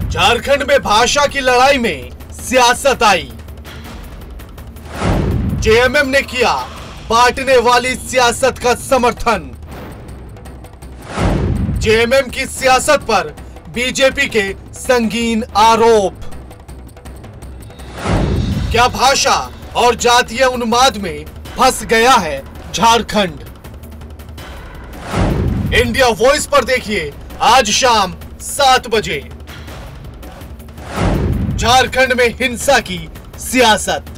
झारखंड में भाषा की लड़ाई में सियासत आई। जेएमएम ने किया बांटने वाली सियासत का समर्थन। जेएमएम की सियासत पर बीजेपी के संगीन आरोप। क्या भाषा और जातीय उन्माद में फंस गया है झारखंड? इंडिया वॉइस पर देखिए आज शाम 7 बजे। झारखंड में हिंसा की सियासत।